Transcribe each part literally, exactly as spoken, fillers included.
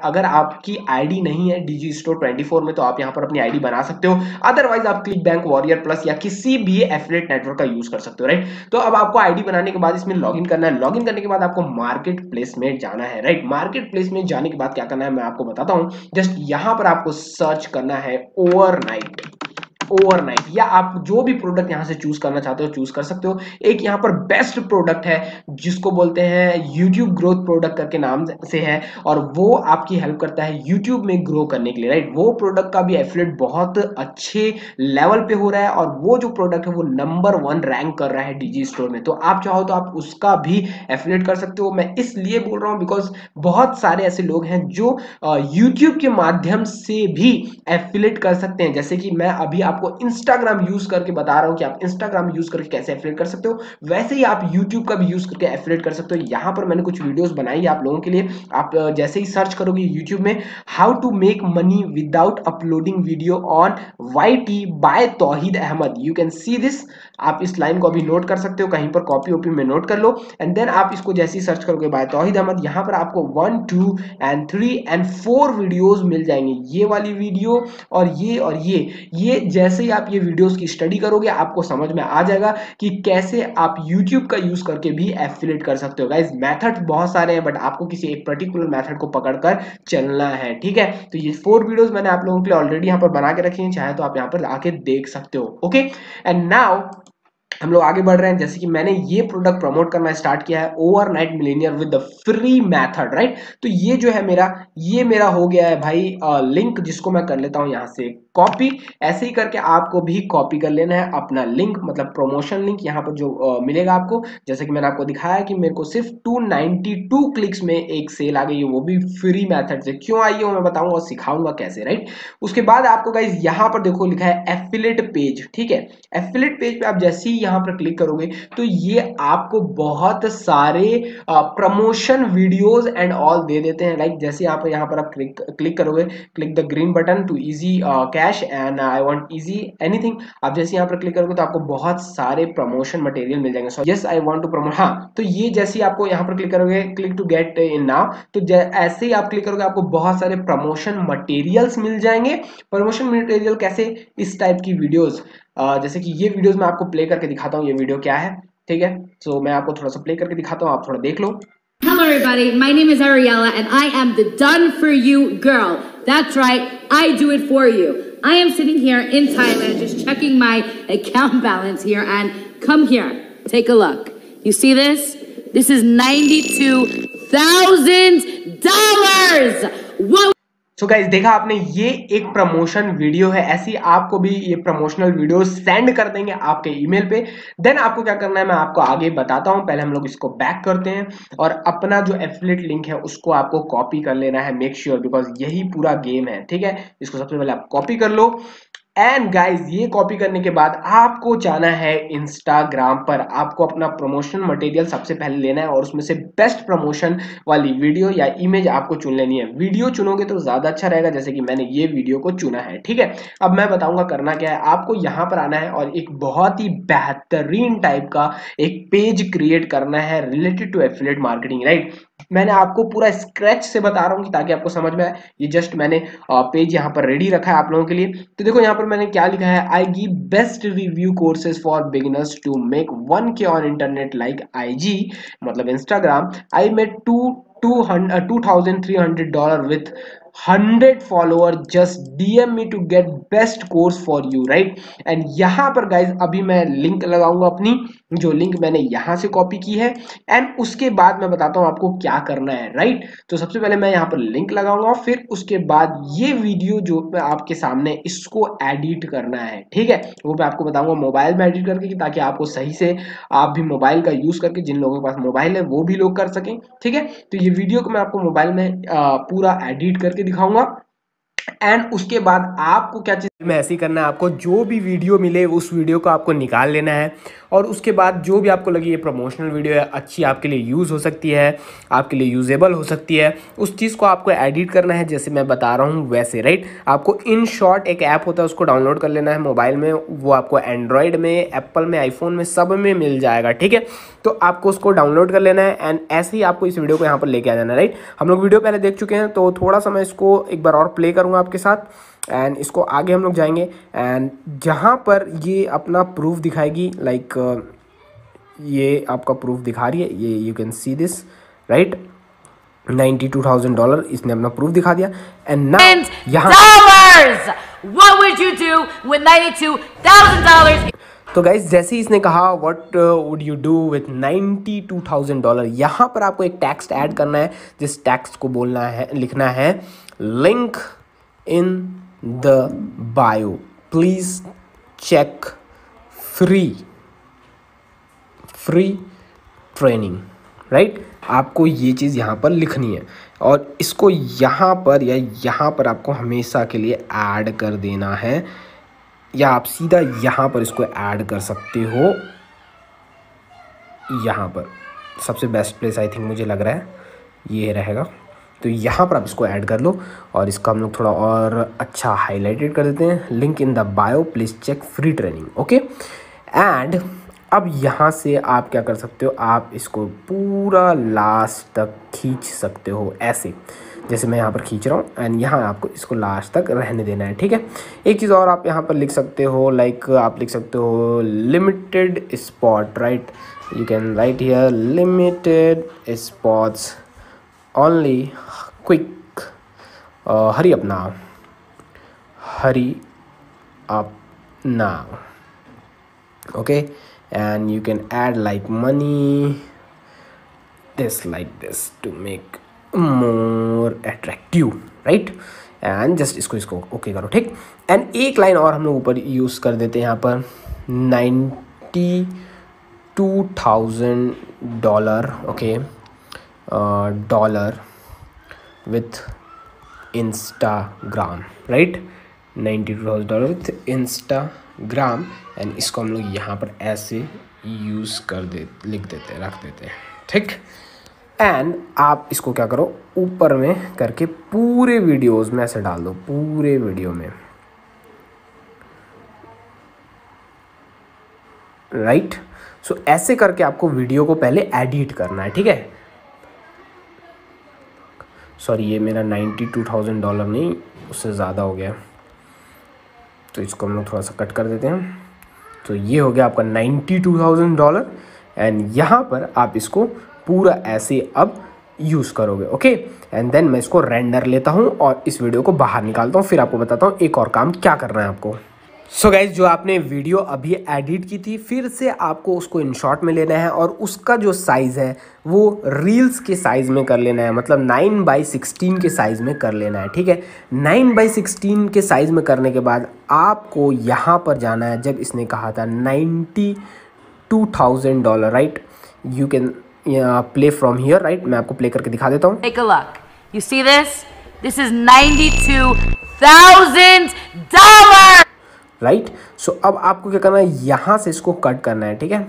अगर आपकी आईडी नहीं है डीजी स्टोर ट्वेंटी फोर में तो आप यहाँ पर अपनी आईडी बना सकते हो, अदरवाइज आप क्लिक बैंक वॉरियर प्लस या किसी भी एफिलिएट नेटवर्क का यूज कर सकते हो, राइट। तो अब आपको आईडी बनाने के बाद इसमें लॉगिन करना है। लॉगिन करने के बाद आपको मार्केट प्लेस में जाना है, राइट। मार्केट प्लेस में जाने के बाद क्या करना है मैं आपको बताता हूं। जस्ट यहां पर आपको सर्च करना है ओवरनाइट। ओवरनाइट या आप जो भी प्रोडक्ट यहां से चूज करना चाहते हो चूज कर सकते हो। एक यहां पर बेस्ट प्रोडक्ट है जिसको बोलते हैं यूट्यूब ग्रोथ प्रोडक्ट करके नाम से है, और वो आपकी हेल्प करता है यूट्यूब में ग्रो करने के लिए, राइट। वो प्रोडक्ट का भी एफिलिएट बहुत अच्छे लेवल पे हो रहा है और वो जो प्रोडक्ट है वो नंबर वन रैंक कर रहा है डीजी स्टोर में। तो आप चाहो तो आप उसका भी एफिलिएट कर सकते हो। मैं इसलिए बोल रहा हूं बिकॉज बहुत सारे ऐसे लोग हैं जो यूट्यूब के माध्यम से भी एफिलिएट कर सकते हैं। जैसे कि मैं अभी आपको इंस्टाग्राम यूज करके बता रहा हूं कि आप इंस्टाग्राम यूज करके कैसे एफिलिएट कर सकते हो, वैसे ही आप यूट्यूब का भी यूज करके एफिलिएट कर सकते हो। यहां पर मैंने कुछ वीडियोस बनाई है आप लोगों के लिए। आप जैसे ही सर्च करोगे यूट्यूब में how to make money without uploading video on Y T by Tauheed Ahmad, you can see this. आप इस लाइन को अभी नोट कर सकते हो, कहीं पर कॉपी ओपी में नोट कर लो। एंड देन आप इसको जैसे ही सर्च करोगे बाय तौहीद अहमद, यहां पर आपको one two and three and four videos मिल जाएंगे। ये वाली वीडियो और ये और ये ये जैसे ही आप ये वीडियोस की स्टडी करोगे आपको समझ में आ जाएगा कि कैसे आप YouTube का यूज करके भी एफिलिएट कर सकते हो। गाइस मेथड बहुत सारे हैं बट आपको किसी एक पर्टिकुलर मेथड को पकड़कर चलना है, ठीक है। तो ये फोर वीडियोस मैंने आप लोगों के लिए ऑलरेडी यहाँ पर बना के रखी हैं, चाहे तो आप यहाँ पर आके देख सकते हो। ओके एंड नाउ हम लोग आगे बढ़ रहे हैं। जैसे कि मैंने ये प्रोडक्ट प्रमोट करना स्टार्ट किया है overnight millionaire with the free method, right. तो ये जो है मेरा ये मेरा हो गया है भाई लिंक, जिसको मैं कर लेता हूं यहां से कॉपी। ऐसे ही करके आपको भी कॉपी कर लेना है अपना लिंक, मतलब प्रमोशन लिंक यहाँ पर जो uh, मिलेगा आपको। जैसे कि मैंने आपको दिखाया कि मेरे को सिर्फ टू नाइंटी टू क्लिक्स में एक सेल आ गई है, वो भी फ्री मेथड से। क्यों आई है वो मैं बताऊंगा और सिखाऊंगा कैसे, राइट। उसके बाद आपको गाइस यहाँ पर देखो लिखा है एफिलिएट पेज, ठीक है। एफिलिएट पेज पे आप जैसे ही यहाँ पर क्लिक करोगे तो ये आपको बहुत सारे प्रमोशन वीडियोस एंड ऑल दे देते हैं। लाइक जैसे यहाँ पर यहाँ पर आप क्लिक क्लिक करोगे, click the green button to easy cash and I want easy anything. आप जैसे यहाँ पर क्लिक करोगे तो आपको बहुत सारे प्रमोशन मटेरियल मिल जाएंगे। So yes I want to promote, हाँ। तो ये जैसे ही आपको यहाँ पर क्लिक करोगे click to get in now, तो ऐसे ही आप क्लिक करोगे आपको बहुत सारे प्रमोशन मटेरियल्स मिल जाएंगे। प्रमोशन मटेरियल कैसे, इस टाइप की वीडियोस, Uh, जैसे कि ये वीडियोस मैं आपको प्ले करके दिखाता हूँ। ये वीडियो क्या है, ठीक है। सो so, मैं आपको थोड़ा सा प्ले करके दिखाता हूँ, आप थोड़ा देख लो। Hello everybody, my name is Ariella and I am the done for you girl. That's right, I do it for you. I am sitting here in Thailand just checking my account balance here and come here, take a look. You see this? This is ninety-two thousand dollars. Whoa! So guys देखा आपने, ये एक promotion video है। ऐसी आपको भी ये promotional video send कर देंगे आपके ईमेल पे। देन आपको क्या करना है मैं आपको आगे बताता हूं। पहले हम लोग इसको बैक करते हैं और अपना जो एफिलिएट लिंक है उसको आपको कॉपी कर लेना है, मेक श्योर, बिकॉज यही पूरा गेम है, ठीक है। इसको सबसे पहले आप कॉपी कर लो। एंड गाइज ये कॉपी करने के बाद आपको जाना है इंस्टाग्राम पर। आपको अपना प्रमोशन मटेरियल सबसे पहले लेना है और उसमें से बेस्ट प्रमोशन वाली वीडियो या इमेज आपको चुन लेनी है। वीडियो चुनोगे तो ज्यादा अच्छा रहेगा, जैसे कि मैंने ये वीडियो को चुना है, ठीक है। अब मैं बताऊंगा करना क्या है। आपको यहाँ पर आना है और एक बहुत ही बेहतरीन टाइप का एक पेज क्रिएट करना है related to affiliate marketing, right. मैंने आपको पूरा स्क्रैच से बता रहा हूँ ताकि आपको समझ में आए। ये जस्ट मैंने पेज यहाँ पर रेडी रखा है आप लोगों के लिए। तो देखो यहाँ पर मैंने क्या लिखा है, I give best review courses for beginners to make one K on internet like IG, मतलब Instagram. I made two two hundred two thousand three hundred dollar with hundred follower, just DM me to get best course for you, right. And यहाँ पर guys अभी मैं link लगाऊंगा अपनी, जो link मैंने यहाँ से कॉपी की है। एंड उसके बाद मैं बताता हूँ आपको क्या करना है, राइट। तो सबसे पहले मैं यहाँ पर लिंक लगाऊंगा, फिर उसके बाद ये वीडियो जो आपके सामने इसको एडिट करना है, ठीक है। वो मैं आपको बताऊंगा मोबाइल में एडिट करके, ताकि आपको सही से आप भी मोबाइल का यूज करके, जिन लोगों के पास मोबाइल है वो भी लोग कर सकें, ठीक है। तो ये वीडियो को मैं आपको मोबाइल में आ, पूरा एडिट करके दिखाऊंगा। एंड उसके बाद आपको क्या चीज़ में ऐसे ही करना है, आपको जो भी वीडियो मिले उस वीडियो को आपको निकाल लेना है और उसके बाद जो भी आपको लगे ये प्रमोशनल वीडियो है, अच्छी आपके लिए यूज़ हो सकती है, आपके लिए यूजेबल हो सकती है, उस चीज़ को आपको एडिट करना है जैसे मैं बता रहा हूँ वैसे, राइट। आपको इन शॉर्ट एक ऐप होता है उसको डाउनलोड कर लेना है मोबाइल में, वो आपको एंड्रॉयड में, एप्पल में, आईफोन में सब में मिल जाएगा, ठीक है। तो आपको उसको डाउनलोड कर लेना है एंड ऐसे ही आपको इस वीडियो को यहाँ पर लेके आ जाना है, राइट। हम लोग वीडियो पहले देख चुके हैं तो थोड़ा सा मैं इसको एक बार और प्ले करूँगा आपके साथ एंड इसको आगे हम लोग जाएंगे एंड जहाँ पर ये अपना प्रूफ दिखाएगी, लाइक ये आपका प्रूफ दिखा रही है, ये you can see this, right. Ninety two thousand dollar इसने अपना प्रूफ दिखा दिया एंड नाउ यहाँ What would you do with ninety-two thousand dollars? तो गाइज जैसे ही इसने कहा what would you do with ninety two thousand dollar, यहाँ पर आपको एक टेक्स्ट ऐड करना है, जिस टेक्स्ट को बोलना है, लिखना है link in the bio please check free free training, right. आपको ये चीज़ यहाँ पर लिखनी है और इसको यहाँ पर या यहाँ पर आपको हमेशा के लिए ऐड कर देना है, या आप सीधा यहाँ पर इसको ऐड कर सकते हो। यहाँ पर सबसे बेस्ट प्लेस आई थिंक मुझे लग रहा है ये रहेगा, तो यहाँ पर आप इसको ऐड कर लो और इसका हम लोग थोड़ा और अच्छा हाईलाइटेड कर देते हैं, link in the bio please check free training, okay. And अब यहाँ से आप क्या कर सकते हो, आप इसको पूरा लास्ट तक खींच सकते हो ऐसे, जैसे मैं यहाँ पर खींच रहा हूँ एंड यहाँ आपको इसको लास्ट तक रहने देना है, ठीक है। एक चीज़ और आप यहाँ पर लिख सकते हो, लाइक आप लिख सकते हो limited spot, right. You can write here limited spots only quick, hurry up now, hurry up now, okay, and you can add like money this like this to make more attractive, right। and just इसको इसको okay okay करो, ठीक। And एक line और हम लोग ऊपर use कर देते हैं यहाँ पर ninety two thousand dollar, okay, dollar with Instagram, right. Ninety two thousand dollar with Instagram and इसको हम लोग यहाँ पर ऐसे यूज़ कर दे लिख देते हैं, रख देते हैं, ठीक। एंड आप इसको क्या करो, ऊपर में करके पूरे वीडियोस में ऐसे डाल दो, पूरे वीडियो में, राइट। सो ऐसे करके आपको वीडियो को पहले एडिट करना है, ठीक है। सॉरी ये मेरा नाइन्टी टू थाउजेंड डॉलर नहीं, उससे ज़्यादा हो गया, तो इसको हम लोग थोड़ा सा कट कर देते हैं। तो ये हो गया आपका ninety two thousand dollar and यहाँ पर आप इसको पूरा ऐसे अब यूज़ करोगे, ओके। एंड देन मैं इसको रेंडर लेता हूँ और इस वीडियो को बाहर निकालता हूँ, फिर आपको बताता हूँ एक और काम क्या करना है आपको। सो so गाइज जो आपने वीडियो अभी एडिट की थी फिर से आपको उसको इन शॉर्ट में लेना है और उसका जो साइज़ है वो रील्स के साइज़ में कर लेना है, मतलब नाइन बाई सिक्सटीन के साइज़ में कर लेना है, ठीक है। नाइन बाई सिक्सटीन के साइज़ में करने के बाद आपको यहाँ पर जाना है, जब इसने कहा था ninety two thousand dollar, right. You can play from here, right. मैं आपको प्ले करके दिखा देता हूँ। Take a look. You see this? This is ninety-two thousand dollars. Right so अब आपको क्या करना है, यहाँ से इसको कट करना है, ठीक है।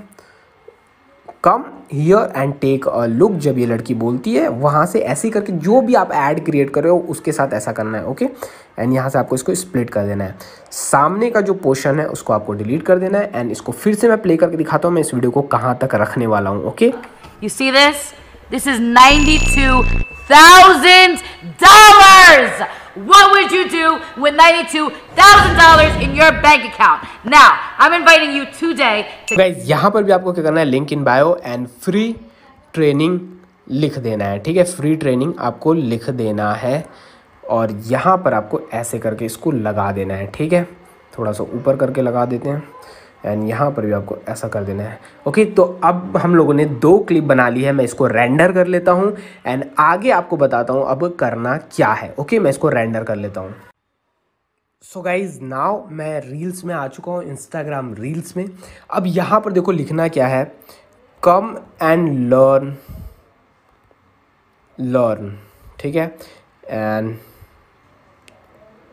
Come here and take a look, जब ये लड़की बोलती है वहाँ से ऐसे ही करके जो भी आप ऐड क्रिएट कर रहे हो उसके साथ ऐसा करना है, ओके। एंड यहाँ से आपको इसको स्प्लिट कर देना है, सामने का जो पोर्शन है उसको आपको डिलीट कर देना है एंड इसको फिर से मैं प्ले करके दिखाता हूँ मैं इस वीडियो को कहाँ तक रखने वाला हूँ, okay. You see this? This is ninety-two thousand dollars. What would you do with ninety-two thousand dollars in your bank account? Now, I'm inviting you today to... Guys, यहाँ पर भी आपको क्या करना है, link in bio and free training लिख देना है, ठीक है। फ्री ट्रेनिंग आपको लिख देना है और यहाँ पर आपको ऐसे करके इसको लगा देना है, ठीक है। थोड़ा सा ऊपर करके लगा देते हैं एंड यहाँ पर भी आपको ऐसा कर देना है, ओके। तो अब हम लोगों ने दो क्लिप बना ली है, मैं इसको रेंडर कर लेता हूँ एंड आगे आपको बताता हूँ अब करना क्या है, ओके। मैं इसको रेंडर कर लेता हूँ। सो गाइज नाउ मैं रील्स में आ चुका हूँ, इंस्टाग्राम रील्स में। अब यहाँ पर देखो लिखना क्या है, कम एंड लर्न लर्न ठीक है। एंड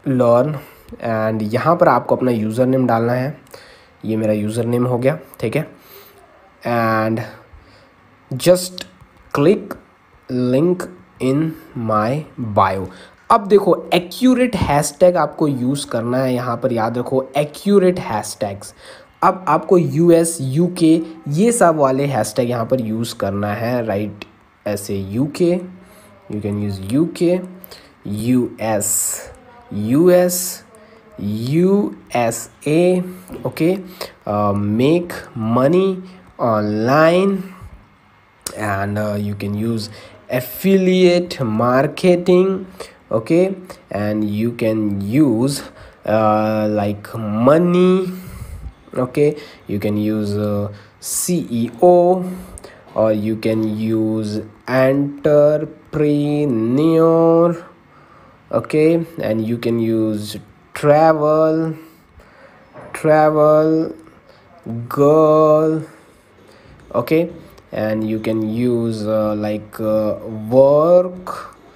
लर्न एंड यहाँ पर आपको अपना यूज़र नेम डालना है। ये मेरा यूज़र नेम हो गया, ठीक है। And just click link in my bio. अब देखो एक्यूरेट हैशटैग आपको यूज़ करना है यहाँ पर, याद रखो एक्यूरेट हैशटैग्स। अब आपको यूएस यूके ये सब वाले हैशटैग यहाँ पर यूज़ करना है, राइट। ऐसे UK, you can use UK, US, US, USA, okay, make money online, and uh, you can use affiliate marketing, okay, and you can use uh, like money, okay, you can use uh, C E O, or you can use entrepreneur, okay, and you can use travel, travel girl, okay, and you can use uh, like uh, work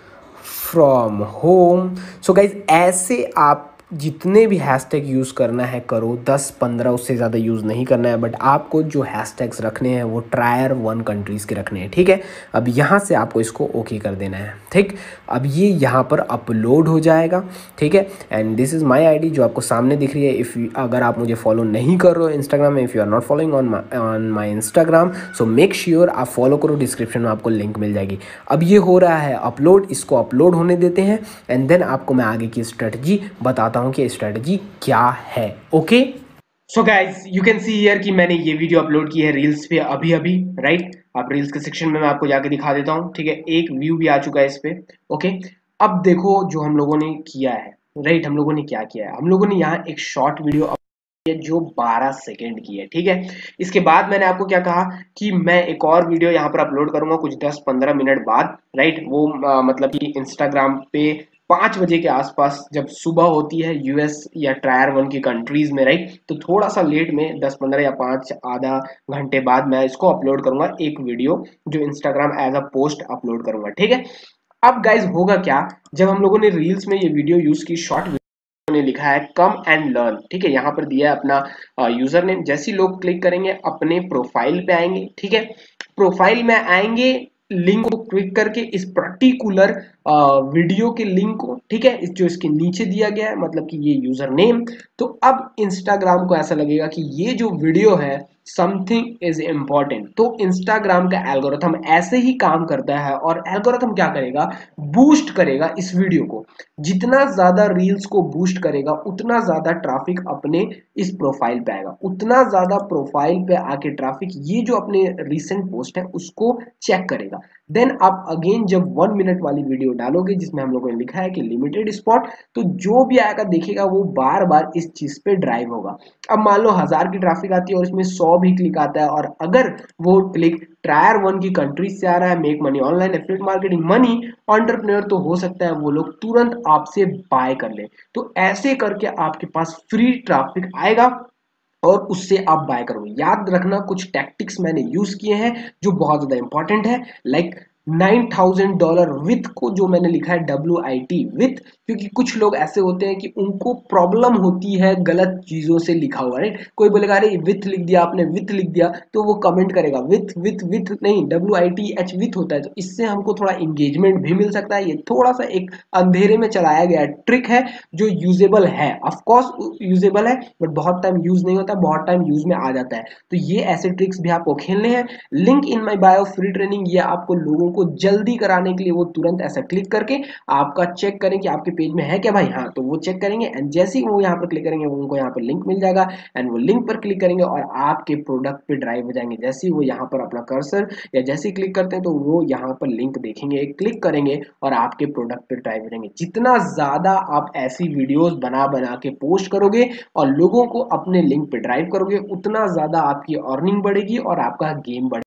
from home. So guys, ऐसे आप जितने भी hashtag use करना है करो, दस पंद्रह, उससे ज़्यादा यूज़ नहीं करना है। बट आपको जो हैशटैग्स रखने हैं वो टायर वन कंट्रीज़ के रखने हैं, ठीक है। अब यहाँ से आपको इसको ओके कर देना है, ठीक। अब ये यहाँ पर अपलोड हो जाएगा, ठीक है। And this is my ID जो आपको सामने दिख रही है। इफ़ अगर आप मुझे फॉलो नहीं कर रहे हो इंस्टाग्राम में, if you are not following on on my Instagram, so make sure आप फॉलो करो, डिस्क्रिप्शन में आपको लिंक मिल जाएगी। अब ये हो रहा है अपलोड, इसको अपलोड होने देते हैं एंड देन आपको मैं आगे की स्ट्रेटजी बताता हूं कि स्ट्रेटजी क्या है, okay. So guys you can see here कि मैंने ये वीडियो अपलोड की है रील्स पे अभी अभी, राइट। अब रील्स के सेक्शन में मैं आपको जाके दिखा देता हूँ, ठीक है। एक व्यू भी आ चुका है इस पे, ओके। अब देखो जो हम लोगों ने किया है, राइट, हम लोगों ने क्या किया है, हम लोगों ने यहाँ एक शॉर्ट वीडियो जो बारह सेकेंड की है, ठीक है। इसके बाद मैंने आपको क्या कहा कि मैं एक और वीडियो यहाँ पर अपलोड करूंगा कुछ दस पंद्रह मिनट बाद, राइट। वो आ, मतलब कि इंस्टाग्राम पे पाँच बजे के आसपास जब सुबह होती है यूएस या टायर वन की कंट्रीज में, राइट, तो थोड़ा सा लेट में दस पंद्रह या पाँच आधा घंटे बाद मैं इसको अपलोड करूंगा, एक वीडियो जो Instagram as a post upload करूंगा, ठीक है। अब गाइज होगा क्या, जब हम लोगों ने रील्स में ये वीडियो यूज की, शॉर्ट ने लिखा है कम एंड लर्न, ठीक है। यहाँ पर दिया है अपना यूजर नेम। जैसे ही लोग क्लिक करेंगे अपने प्रोफाइल पे आएंगे, ठीक है। प्रोफाइल में आएंगे, लिंक को क्लिक करके इस पर्टिकुलर वीडियो के लिंक को, ठीक है, इस जो इसके नीचे दिया गया है, मतलब कि ये यूजर नेम। तो अब इंस्टाग्राम को ऐसा लगेगा कि ये जो वीडियो है समथिंग इज इम्पॉर्टेंट। तो इंस्टाग्राम का एल्गोरिथम ऐसे ही काम करता है और एल्गोरिथम क्या करेगा, बूस्ट करेगा इस वीडियो को। जितना ज्यादा रील्स को बूस्ट करेगा उतना ज्यादा ट्रैफिक अपने इस प्रोफाइल पे आएगा, उतना ज्यादा प्रोफाइल पे आके ट्रैफिक ये जो अपने रिसेंट पोस्ट है उसको चेक करेगा। देन आप अगेन जब वन मिनट वाली वीडियो डालोगे जिसमें हम लोगों ने लिखा है कि लिमिटेड स्पॉट, तो जो भी आएगा देखेगा वो बार बार इस चीज पे ड्राइव होगा। अब मान लो हजार की ट्रैफिक आती है और इसमें सौ भी क्लिक आता है, और अगर वो क्लिक टायर वन की कंट्रीज से आ रहा है, make money online, affiliate marketing, money, entrepreneur, तो हो सकता है वो लोग तुरंत आपसे बाय कर ले। तो ऐसे करके आपके पास फ्री ट्रैफिक आएगा और उससे आप बाय करोगे। याद रखना कुछ टैक्टिक्स मैंने यूज किए हैं जो बहुत ज्यादा इंपॉर्टेंट है, like nine thousand dollar with को जो मैंने लिखा है डब्ल्यू आई टी विथ, क्योंकि कुछ लोग ऐसे होते हैं कि उनको प्रॉब्लम होती है गलत चीजों से लिखा हुआ, राइट। कोई बोलेगा अरे विथ लिख दिया आपने, विथ लिख दिया, तो वो कमेंट करेगा विथ विथ विथ नहीं, W I T H with होता है। तो इससे हमको थोड़ा इंगेजमेंट भी मिल सकता है। ये थोड़ा सा एक अंधेरे में चलाया गया ट्रिक है जो यूजेबल है, ऑफकोर्स यूजेबल है, बट बहुत टाइम यूज नहीं होता, बहुत टाइम यूज में आ जाता है। तो ये ऐसे ट्रिक्स भी आपको खेलने हैं। Link in my bio free training, ये आपको लोगों को जल्दी कराने के लिए वो तुरंत ऐसा क्लिक करके आपका चेक करें कि आपके पेज में है क्या भाई, हाँ, तो वो चेक करेंगे एंड जैसे ही वो यहाँ पर क्लिक करेंगे वो उनको यहाँ पर लिंक मिल जाएगा एंड वो लिंक पर क्लिक करेंगे और आपके प्रोडक्ट पे ड्राइव हो जाएंगे। जैसे ही वो यहाँ पर अपना कर्सर या जैसे ही क्लिक करते हैं तो वो यहाँ पर लिंक देखेंगे, क्लिक करेंगे और आपके प्रोडक्ट पे ड्राइव हो जाएंगे। जितना ज्यादा आप ऐसी वीडियोस बना बना के पोस्ट करोगे और लोगों को अपने लिंक पे ड्राइव करोगे, उतना ज्यादा आपकी अर्निंग बढ़ेगी और आपका गेम बढ़ेगा।